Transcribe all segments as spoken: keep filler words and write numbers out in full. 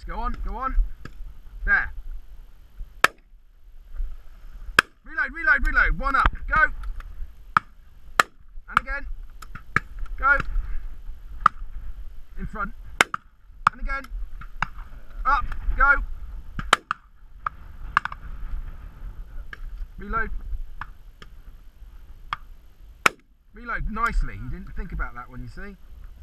Go on, go on. There. Reload, reload, reload. One up. Go. And again. Go. In front. And again. Up. Go. Reload. Reload nicely. You didn't think about that one, you see.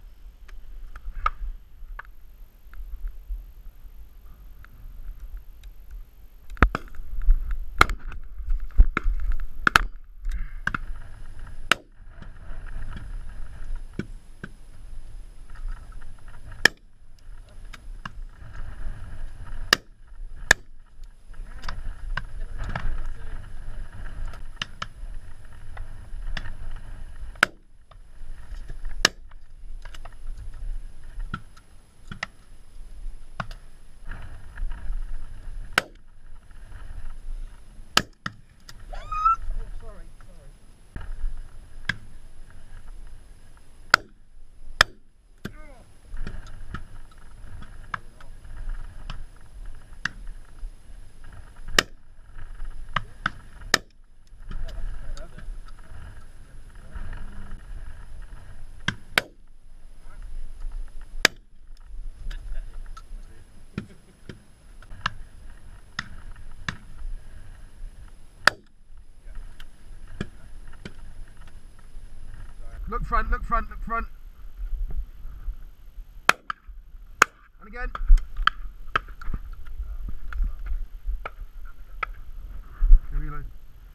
Look front, look front, look front. And again. Reload.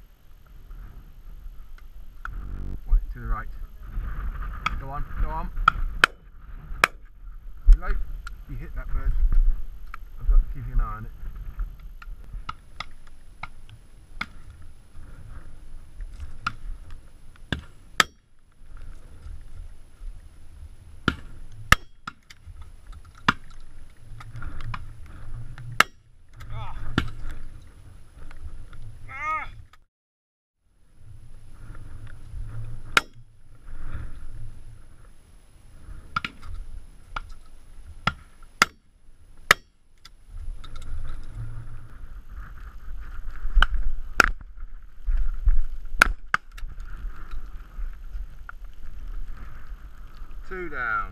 Want it to the right. Go on, go on. Reload. You hit that bird. I've got to keep an eye on it. Two down.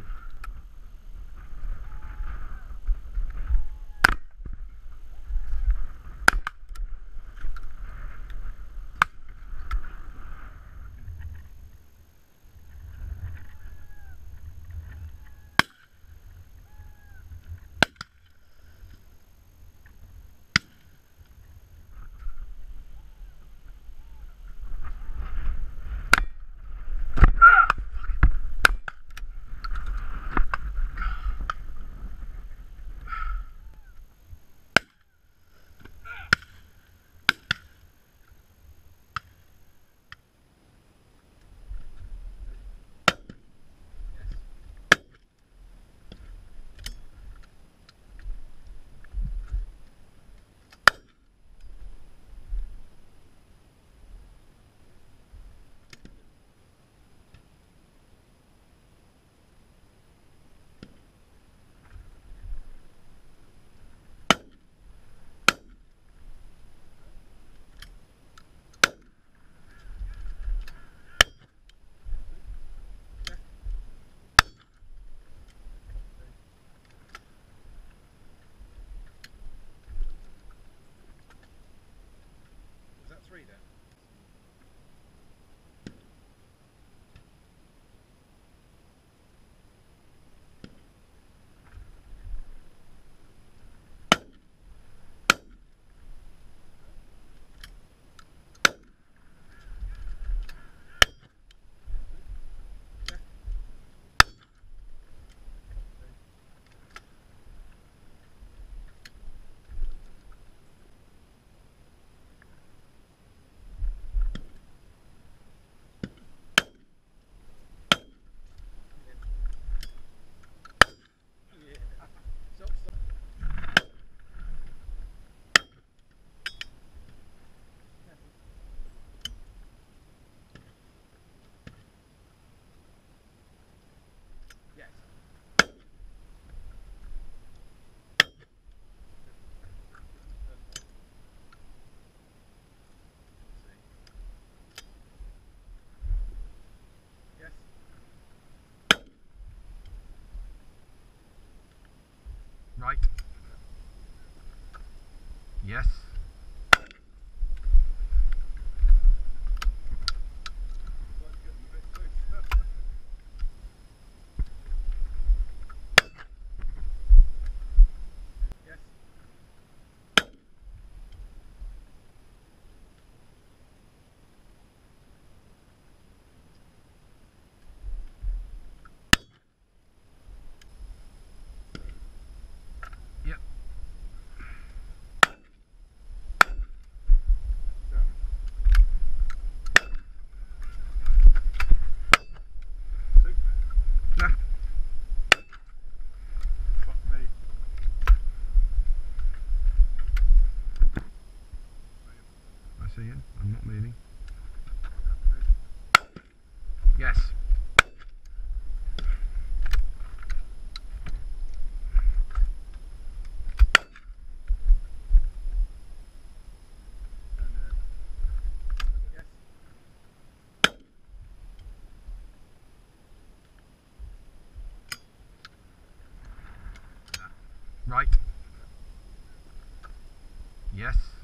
Yes. Yep. Nah. Fuck me. I see you. I'm not moving. Yes. Right. Yes.